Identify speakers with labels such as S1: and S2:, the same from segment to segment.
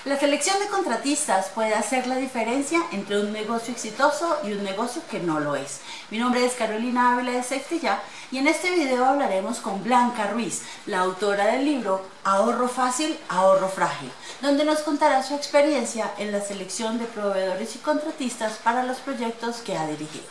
S1: La selección de contratistas puede hacer la diferencia entre un negocio exitoso y un negocio que no lo es. Mi nombre es Carolina Ávila de Safety Ya y en este video hablaremos con Blanca Ruiz, la autora del libro Ahorro Fácil, Ahorro Frágil, donde nos contará su experiencia en la selección de proveedores y contratistas para los proyectos que ha dirigido.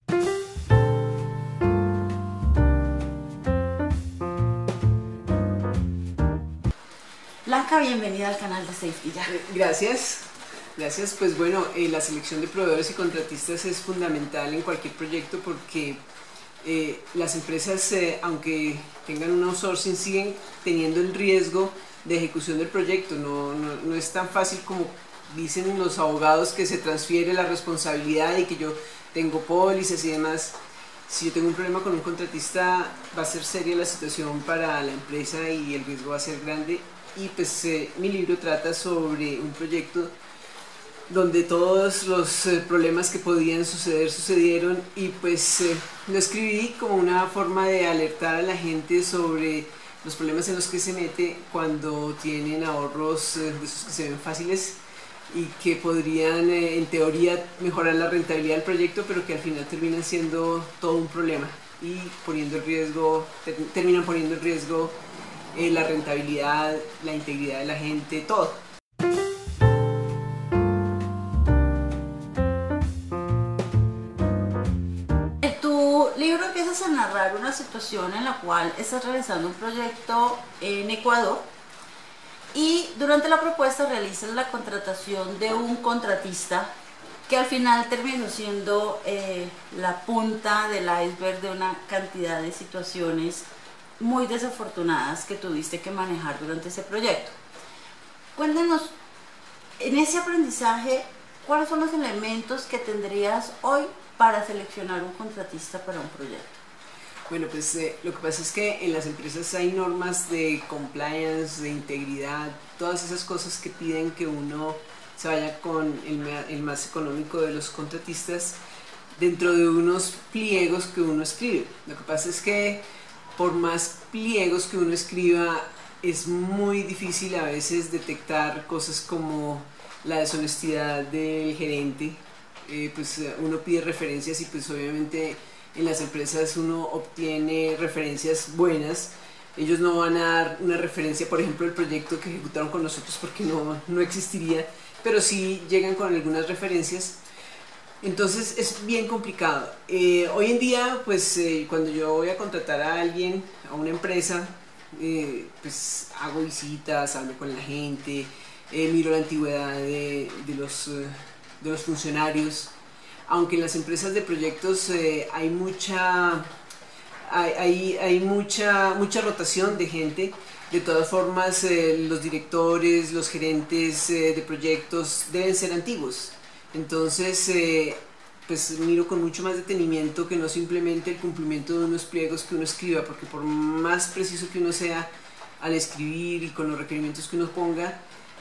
S1: Blanca, bienvenida al canal de Safety Ya.
S2: Gracias. Pues bueno, la selección de proveedores y contratistas es fundamental en cualquier proyecto porque las empresas, aunque tengan un outsourcing, siguen teniendo el riesgo de ejecución del proyecto. No es tan fácil como dicen los abogados, que se transfiere la responsabilidad y que yo tengo pólizas y demás. Si yo tengo un problema con un contratista, va a ser seria la situación para la empresa y el riesgo va a ser grande. Y pues mi libro trata sobre un proyecto donde todos los problemas que podían suceder sucedieron, y pues lo escribí como una forma de alertar a la gente sobre los problemas en los que se mete cuando tienen ahorros de esos que se ven fáciles y que podrían en teoría mejorar la rentabilidad del proyecto, pero que al final terminan siendo todo un problema y terminan poniendo en riesgo la rentabilidad, la integridad de la gente, todo.
S1: En tu libro empiezas a narrar una situación en la cual estás realizando un proyecto en Ecuador y durante la propuesta realizas la contratación de un contratista que al final terminó siendo la punta del iceberg de una cantidad de situaciones muy desafortunadas que tuviste que manejar durante ese proyecto. Cuéntanos, en ese aprendizaje, ¿cuáles son los elementos que tendrías hoy para seleccionar un contratista para un proyecto?
S2: Bueno, pues lo que pasa es que en las empresas hay normas de compliance, de integridad, todas esas cosas que piden que uno se vaya con el más económico de los contratistas dentro de unos pliegos que uno escribe. Lo que pasa es que por más pliegos que uno escriba, es muy difícil a veces detectar cosas como la deshonestidad del gerente. Pues uno pide referencias y pues obviamente en las empresas uno obtiene referencias buenas. Ellos no van a dar una referencia, por ejemplo, del proyecto que ejecutaron con nosotros, porque no existiría, pero sí llegan con algunas referencias. Entonces es bien complicado. Hoy en día, pues cuando yo voy a contratar a alguien, a una empresa, pues hago visitas, hablo con la gente, miro la antigüedad de los funcionarios. Aunque en las empresas de proyectos hay mucha rotación de gente, de todas formas los directores, los gerentes de proyectos deben ser antiguos. Entonces, pues miro con mucho más detenimiento que no simplemente el cumplimiento de unos pliegos que uno escriba, porque por más preciso que uno sea al escribir y con los requerimientos que uno ponga,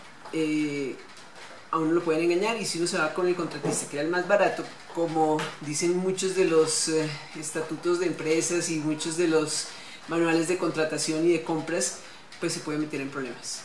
S2: a uno lo pueden engañar. Y si uno se va con el contratista, que era el más barato, como dicen muchos de los estatutos de empresas y muchos de los manuales de contratación y de compras, pues se puede meter en problemas.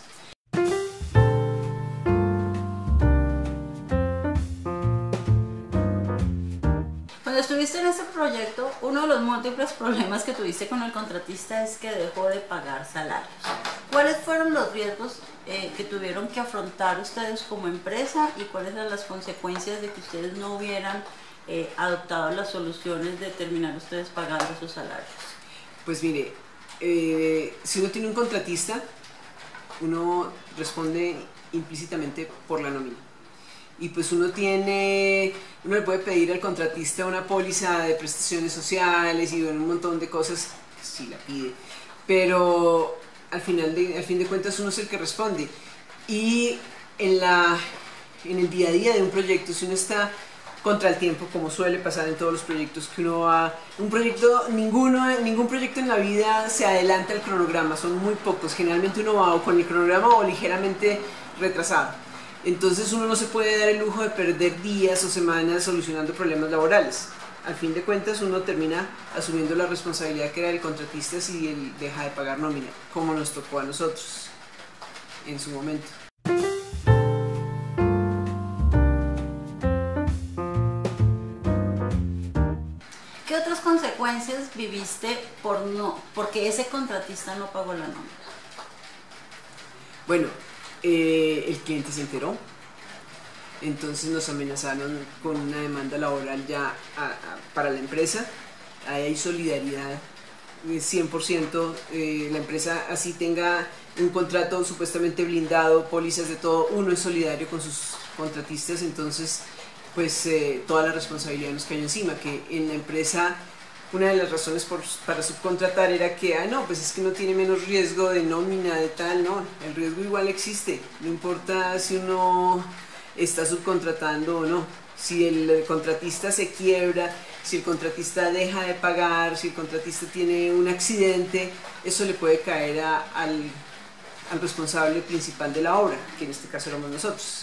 S1: Cuando estuviste en este proyecto, uno de los múltiples problemas que tuviste con el contratista es que dejó de pagar salarios. ¿Cuáles fueron los riesgos que tuvieron que afrontar ustedes como empresa y cuáles eran las consecuencias de que ustedes no hubieran adoptado las soluciones de terminar ustedes pagando sus salarios?
S2: Pues mire, si uno tiene un contratista, uno responde implícitamente por la nómina. Y pues uno le puede pedir al contratista una póliza de prestaciones sociales y un montón de cosas, si la pide, pero al fin de cuentas uno es el que responde. Y en el día a día de un proyecto, si uno está contra el tiempo, como suele pasar en todos los proyectos que uno va, ningún proyecto en la vida se adelanta al cronograma, son muy pocos. Generalmente uno va o con el cronograma o ligeramente retrasado. Entonces uno no se puede dar el lujo de perder días o semanas solucionando problemas laborales. Al fin de cuentas uno termina asumiendo la responsabilidad que era del contratista si él deja de pagar nómina, como nos tocó a nosotros en su momento.
S1: ¿Qué otras consecuencias viviste porque ese contratista no pagó la nómina?
S2: Bueno, el cliente se enteró, entonces nos amenazaron con una demanda laboral ya para la empresa. Ahí hay solidaridad 100%, la empresa así tenga un contrato supuestamente blindado, pólizas de todo, uno es solidario con sus contratistas, entonces pues toda la responsabilidad nos cayó encima, que en la empresa una de las razones para subcontratar era que, no, pues es que no tiene menos riesgo de nómina, de tal, no, el riesgo igual existe, no importa si uno está subcontratando o no, si el contratista se quiebra, si el contratista deja de pagar, si el contratista tiene un accidente, eso le puede caer al responsable principal de la obra, que en este caso éramos nosotros.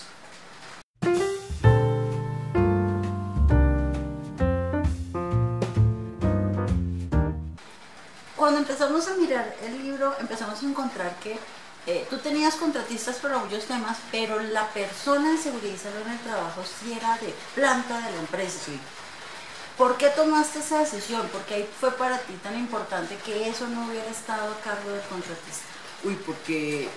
S1: Cuando empezamos a mirar el libro, empezamos a encontrar que tú tenías contratistas para muchos temas, pero la persona de seguridad y salud en el trabajo sí era de planta de la empresa.
S2: Sí.
S1: ¿Por qué tomaste esa decisión? Porque ahí fue para ti tan importante que eso no hubiera estado a cargo del contratista.
S2: Uy, porque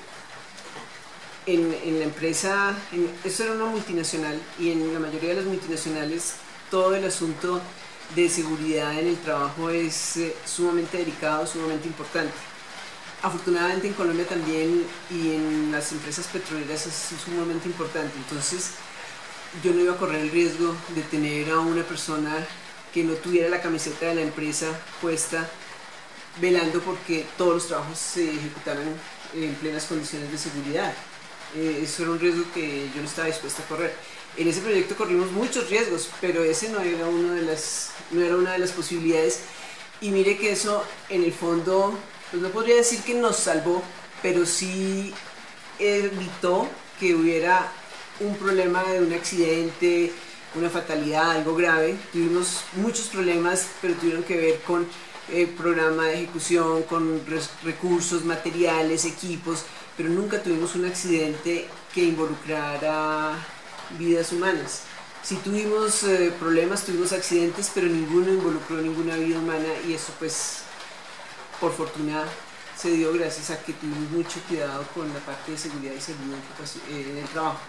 S2: en la empresa, eso era una multinacional, y en la mayoría de las multinacionales todo el asunto de seguridad en el trabajo es sumamente delicado, sumamente importante. Afortunadamente en Colombia también, y en las empresas petroleras es sumamente importante, entonces yo no iba a correr el riesgo de tener a una persona que no tuviera la camiseta de la empresa puesta, velando porque todos los trabajos se ejecutaran en plenas condiciones de seguridad. Eso era un riesgo que yo no estaba dispuesta a correr. En ese proyecto corrimos muchos riesgos, pero ese no era una de las posibilidades, y mire que eso en el fondo, pues no podría decir que nos salvó, pero sí evitó que hubiera un problema de un accidente, una fatalidad, algo grave. Tuvimos muchos problemas, pero tuvieron que ver con programa de ejecución, con recursos, materiales, equipos, pero nunca tuvimos un accidente que involucrara vidas humanas. Sí tuvimos problemas, tuvimos accidentes, pero ninguno involucró ninguna vida humana, y eso pues por fortuna se dio gracias a que tuvimos mucho cuidado con la parte de seguridad y salud en el trabajo.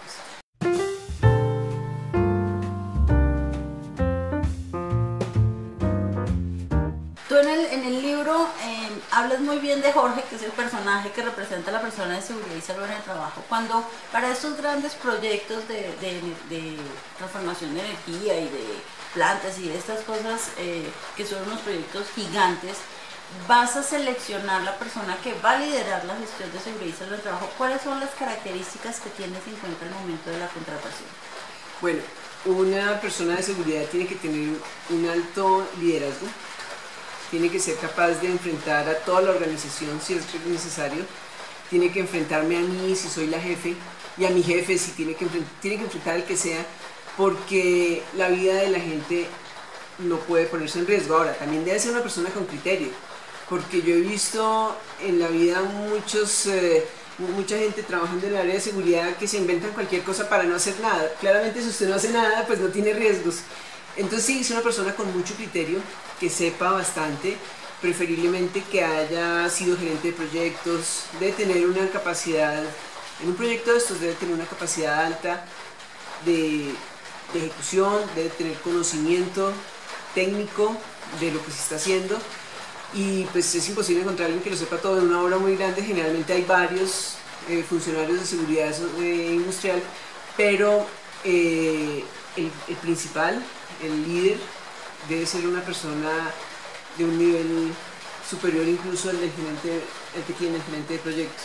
S1: Tú en el libro hablas muy bien de Jorge, que es el personaje que representa a la persona de seguridad y salud en el trabajo. Cuando para estos grandes proyectos de transformación de energía y de plantas y de estas cosas que son unos proyectos gigantes, vas a seleccionar la persona que va a liderar la gestión de seguridad y salud en el trabajo. ¿Cuáles son las características que tienes en cuenta al momento de la contratación?
S2: Bueno, una persona de seguridad tiene que tener un alto liderazgo, tiene que ser capaz de enfrentar a toda la organización si es necesario, tiene que enfrentarme a mí si soy la jefe, y a mi jefe si tiene que enfrentar al que sea, porque la vida de la gente no puede ponerse en riesgo. Ahora, también debe ser una persona con criterio, porque yo he visto en la vida mucha gente trabajando en el área de seguridad que se inventan cualquier cosa para no hacer nada. Claramente si usted no hace nada, pues no tiene riesgos. Entonces sí, es una persona con mucho criterio, que sepa bastante, preferiblemente que haya sido gerente de proyectos, debe tener una capacidad, en un proyecto de estos debe tener una capacidad alta de ejecución, debe tener conocimiento técnico de lo que se está haciendo, y pues es imposible encontrar a alguien que lo sepa todo. En una obra muy grande generalmente hay varios funcionarios de seguridad industrial, pero el principal, el líder, debe ser una persona de un nivel superior incluso al del gerente, el que tiene el gerente de proyectos.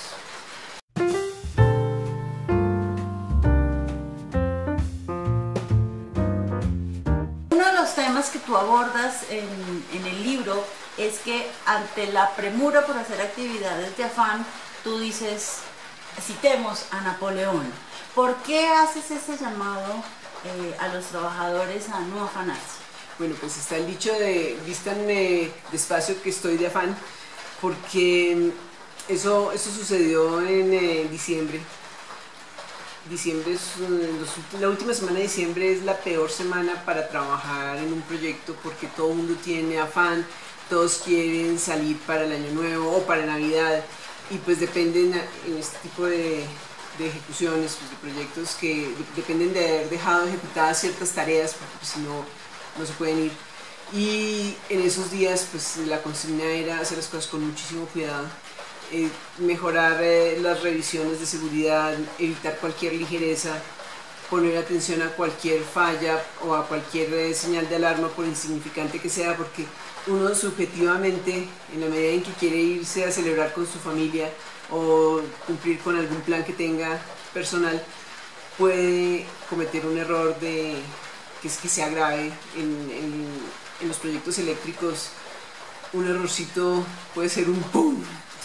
S1: Uno de los temas que tú abordas en el libro es que ante la premura por hacer actividades de afán, tú dices, citemos a Napoleón. ¿Por qué haces ese llamado a los trabajadores a no afanarse?
S2: Bueno, pues está el dicho de vístanme despacio que estoy de afán, porque eso sucedió en diciembre. diciembre la última semana de diciembre es la peor semana para trabajar en un proyecto porque todo el mundo tiene afán, todos quieren salir para el año nuevo o para Navidad y pues dependen en este tipo de ejecuciones, pues, de proyectos que dependen de haber dejado ejecutadas ciertas tareas porque pues, si no, no se pueden ir. Y en esos días pues la consigna era hacer las cosas con muchísimo cuidado, mejorar las revisiones de seguridad, evitar cualquier ligereza, poner atención a cualquier falla o a cualquier señal de alarma por insignificante que sea, porque uno subjetivamente, en la medida en que quiere irse a celebrar con su familia o cumplir con algún plan que tenga personal, puede cometer un error que sea grave. En los proyectos eléctricos un errorcito puede ser un ¡pum!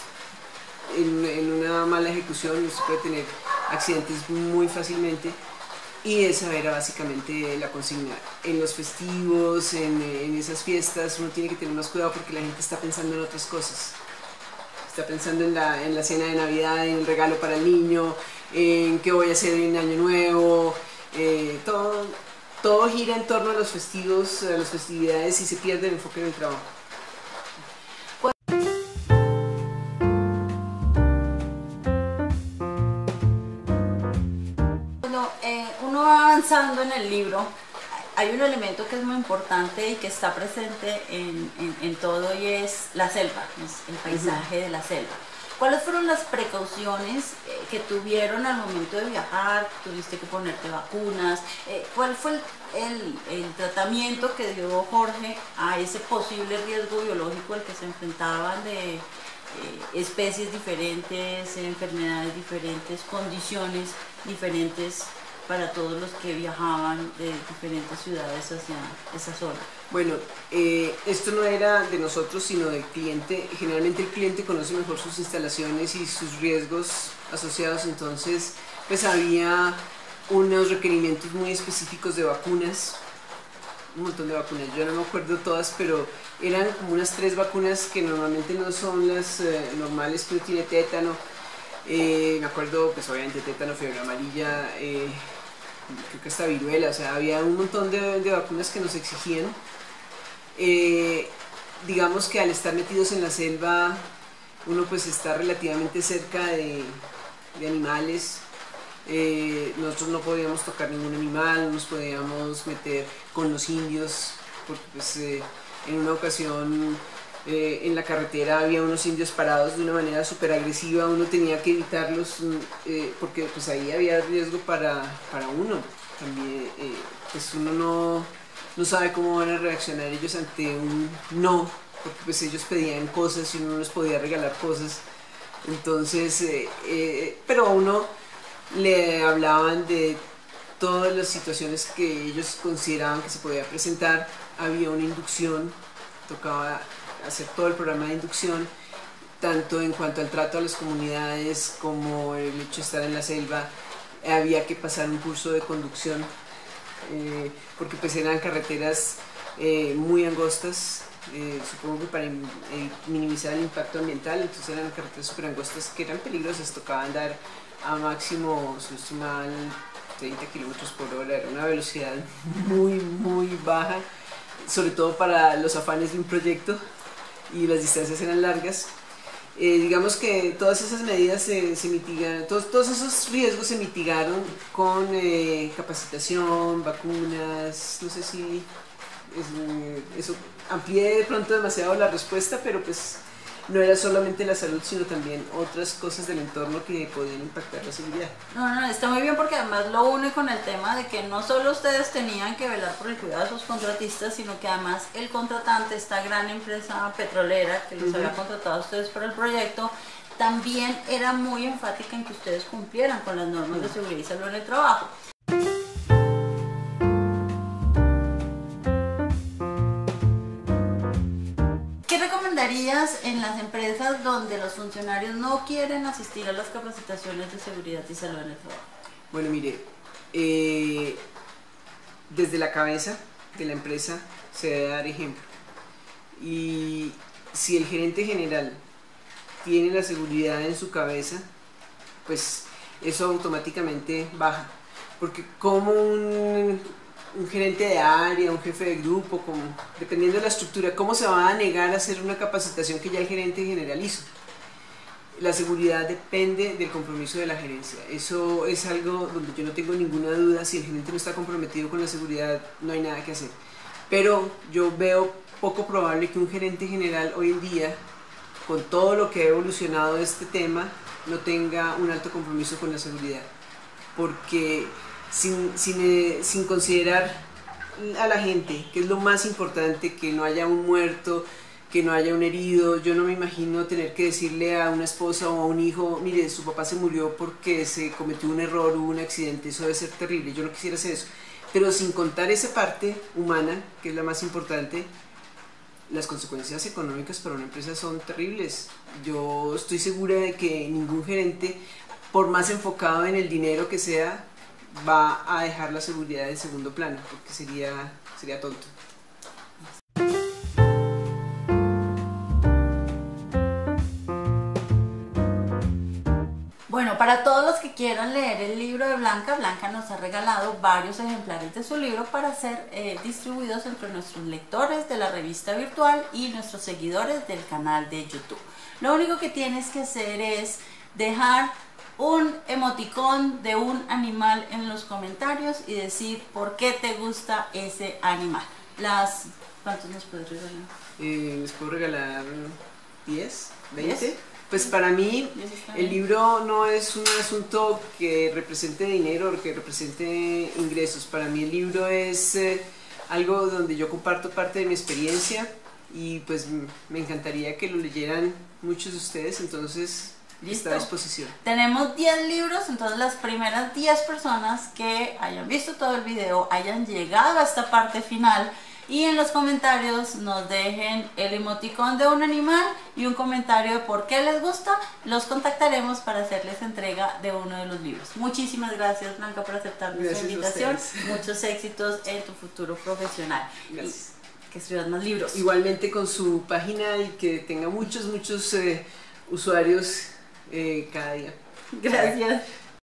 S2: En una mala ejecución se puede tener accidentes muy fácilmente y esa era básicamente la consigna. En los festivos, en esas fiestas uno tiene que tener más cuidado porque la gente está pensando en otras cosas. Está pensando en la cena de Navidad, en el regalo para el niño, en qué voy a hacer en Año Nuevo, todo gira en torno a los festivos, a las festividades y se pierde el enfoque en el trabajo.
S1: Cuando uno va avanzando en el libro, hay un elemento que es muy importante y que está presente en todo y es la selva, es el paisaje de la selva. ¿Cuáles fueron las precauciones que tuvieron al momento de viajar? ¿Tuviste que ponerte vacunas? ¿Cuál fue el tratamiento que dio Jorge a ese posible riesgo biológico al que se enfrentaban de especies diferentes, enfermedades diferentes, condiciones diferentes para todos los que viajaban de diferentes ciudades hacia esa zona?
S2: Bueno, esto no era de nosotros, sino del cliente. Generalmente el cliente conoce mejor sus instalaciones y sus riesgos asociados, entonces pues había unos requerimientos muy específicos de vacunas, un montón de vacunas, yo no me acuerdo todas, pero eran como unas 3 vacunas que normalmente no son las normales, que uno tiene tétano, me acuerdo pues obviamente tétano, fiebre amarilla, creo que hasta viruela, o sea, había un montón de vacunas que nos exigían. Digamos que al estar metidos en la selva uno pues está relativamente cerca de animales. Nosotros no podíamos tocar ningún animal, no nos podíamos meter con los indios porque pues en una ocasión en la carretera había unos indios parados de una manera súper agresiva, uno tenía que evitarlos porque pues ahí había riesgo para uno también, pues uno no sabe cómo van a reaccionar ellos ante un no, porque pues ellos pedían cosas y uno no les podía regalar cosas, entonces pero a uno le hablaban de todas las situaciones que ellos consideraban que se podía presentar, había una inducción, tocaba hacer todo el programa de inducción, tanto en cuanto al trato a las comunidades como el hecho de estar en la selva, había que pasar un curso de conducción, porque pues eran carreteras muy angostas, supongo que para minimizar el impacto ambiental, entonces eran carreteras súper angostas que eran peligrosas, tocaba andar a máximo, si no estoy mal, 30 km/h, era una velocidad muy baja, sobre todo para los afanes de un proyecto y las distancias eran largas. Digamos que todas esas medidas se mitigan, todos esos riesgos se mitigaron con capacitación, vacunas, no sé si eso amplié de pronto demasiado la respuesta, pero pues no era solamente la salud, sino también otras cosas del entorno que podían impactar la seguridad.
S1: No, está muy bien porque además lo une con el tema de que no solo ustedes tenían que velar por el cuidado de sus contratistas, sino que además el contratante, esta gran empresa petrolera que los había contratado a ustedes para el proyecto, también era muy enfática en que ustedes cumplieran con las normas de seguridad y salud en el trabajo. En las empresas donde los funcionarios no quieren asistir a las capacitaciones de seguridad y salud en el trabajo?
S2: Bueno, mire, desde la cabeza de la empresa se debe dar ejemplo, y si el gerente general tiene la seguridad en su cabeza, pues eso automáticamente baja. Porque como un gerente de área, un jefe de grupo, dependiendo de la estructura, ¿cómo se va a negar a hacer una capacitación que ya el gerente general hizo? La seguridad depende del compromiso de la gerencia. Eso es algo donde yo no tengo ninguna duda. Si el gerente no está comprometido con la seguridad, no hay nada que hacer. Pero yo veo poco probable que un gerente general hoy en día, con todo lo que ha evolucionado este tema, no tenga un alto compromiso con la seguridad. Porque sin considerar a la gente, que es lo más importante, que no haya un muerto, que no haya un herido. Yo no me imagino tener que decirle a una esposa o a un hijo, mire, su papá se murió porque se cometió un error, hubo un accidente, eso debe ser terrible. Yo no quisiera hacer eso. Pero sin contar esa parte humana, que es la más importante, las consecuencias económicas para una empresa son terribles. Yo estoy segura de que ningún gerente, por más enfocado en el dinero que sea, va a dejar la seguridad en segundo plano, porque sería tonto.
S1: Bueno, para todos los que quieran leer el libro de Blanca, Blanca nos ha regalado varios ejemplares de su libro para ser distribuidos entre nuestros lectores de la revista virtual y nuestros seguidores del canal de YouTube. Lo único que tienes que hacer es dejar un emoticón de un animal en los comentarios y decir por qué te gusta ese animal. ¿Cuántos nos puedes regalar?
S2: Les puedo regalar 10, 20. ¿10? Pues para mí el libro no es un asunto que represente dinero o que represente ingresos. Para mí el libro es algo donde yo comparto parte de mi experiencia y pues me encantaría que lo leyeran muchos de ustedes, entonces está a disposición.
S1: Tenemos 10 libros, entonces las primeras 10 personas que hayan visto todo el video, hayan llegado a esta parte final y en los comentarios nos dejen el emoticón de un animal y un comentario de por qué les gusta, los contactaremos para hacerles entrega de uno de los libros. Muchísimas gracias, Blanca, por aceptar nuestra invitación. Muchos éxitos en tu futuro profesional.
S2: Gracias.
S1: Y que escribas más libros.
S2: Igualmente con su página y que tenga muchos usuarios cada día.
S1: Gracias.